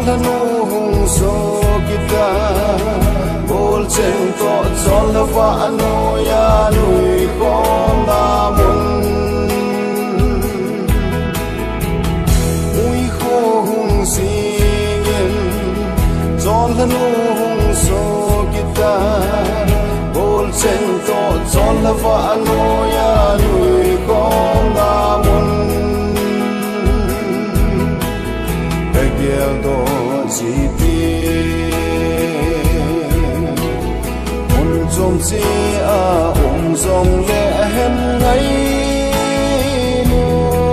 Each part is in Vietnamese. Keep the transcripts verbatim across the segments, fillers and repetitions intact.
hanu hung so kita bol chen to chol va no ya nui khom na mun ui kho hung singin chol hanu hung so kita bol chen to chol va no ya nui khom na mun Giel do chi ti un zum chi a um zong le hem ngai nu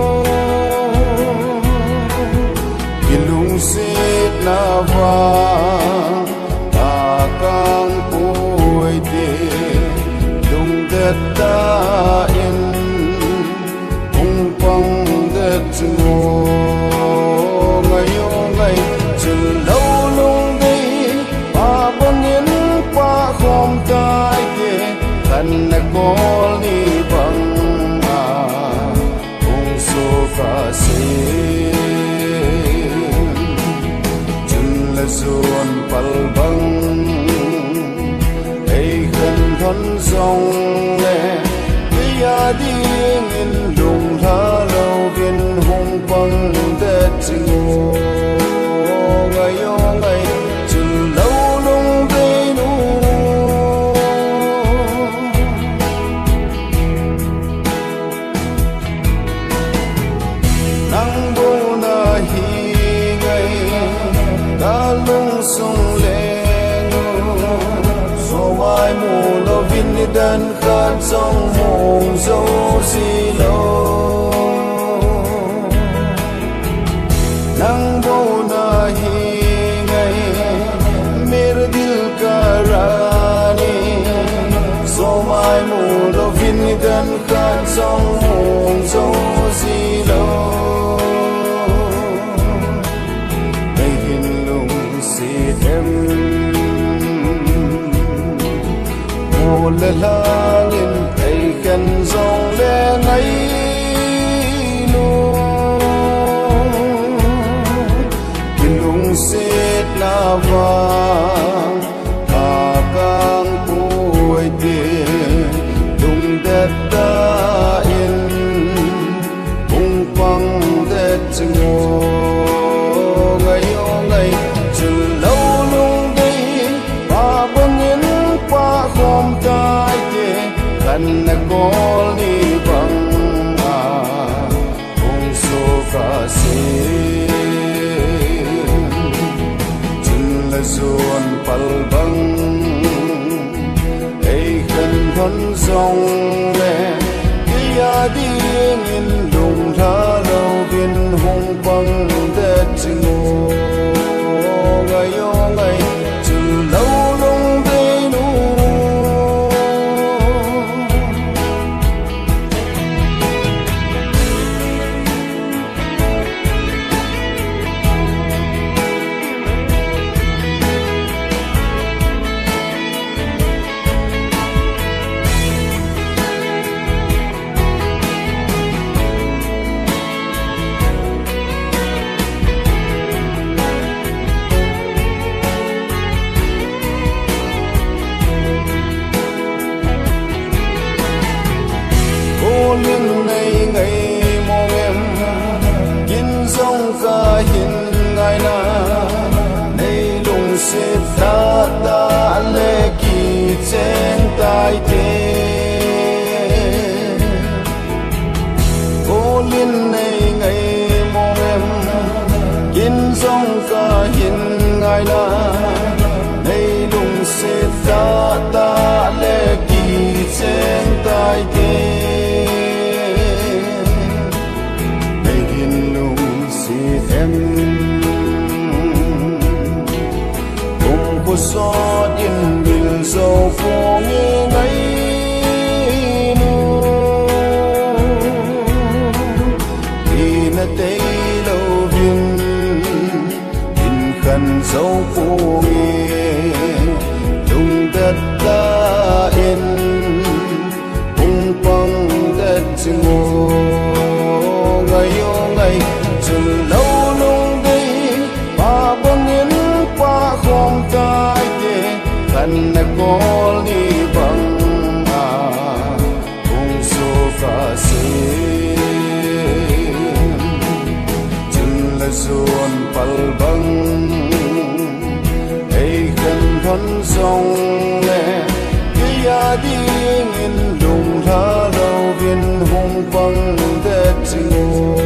kilung sit na va ta kang pui ti dung det ta in ung pang det ngo na gol ni bang ma ung so ka se chun la zon pal bang ei khan thon song le ya ding in lung tha lo vin hung bang de chingo ngai yo ngai chun lo lung de nu dan khát trong mộng dấu xì lô nang bầu na hi ngay mere dil ka rani so mai mu lo vin dan khát trong mộng dấu xì lô đây hin lung si em le langin ai kan zong le ngai nu kilung sit na va ta kang pui ti dung det ta in ung pang det ngo ngai yo ngai chun lo lung dei ba bon in pa khom tai te kan na gol ni bang ma ung so ka se chun la zon pal bang ei kan thon song le ya ding in lung tha lo bin hung bang de chingo ngai yo ngai chun lo lung de nu liên này ngày mong emkin sông ca hin ngày na nay lung xếp ta ta lệ kỳ trên tai thế cô liên này ngày mong emkin sông ca hin ngày na nay lung xếp ta ta lệ kỳ trên tai thế em cùng cô gió điên bình dầu phố nghe ngay nu thì na tây lâu viên in khăn dầu phố nghe lung đất ta in cùng băng đất ngô ngày yo ngày chừng lâu lung đi ba bốn ngol ni bang a ung so ka se chin la zon pal bang ei kan thon song le ya ding in lung la lo viên hùng bang de ting